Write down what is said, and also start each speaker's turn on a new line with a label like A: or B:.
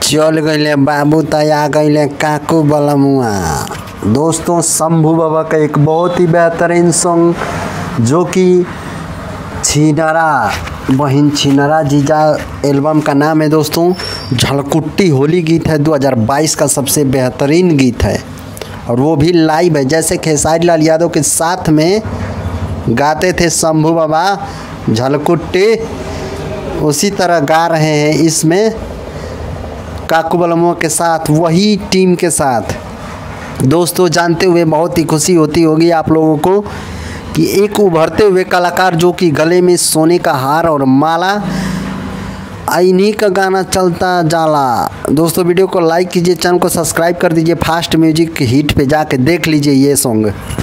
A: चल गईले बाबू तया गईले काकू बलमुआ। दोस्तों शंभू बाबा का एक बहुत ही बेहतरीन सॉन्ग जो कि छिनरा बहिन छिनरा जीजा एल्बम का नाम है दोस्तों। झलकुट्टी होली गीत है 2022 का सबसे बेहतरीन गीत है और वो भी लाइव है। जैसे खेसारी लाल यादव के साथ में गाते थे शंभू बाबा झलकुट्टी, उसी तरह गा रहे हैं इसमें काकू बलमुआ के साथ, वही टीम के साथ। दोस्तों जानते हुए बहुत ही खुशी होती होगी आप लोगों को कि एक उभरते हुए कलाकार जो कि गले में सोने का हार और माला, इन्हीं का गाना चलता जाला। दोस्तों वीडियो को लाइक कीजिए, चैनल को सब्सक्राइब कर दीजिए। फास्ट म्यूजिक हिट पे जाके देख लीजिए ये सॉन्ग।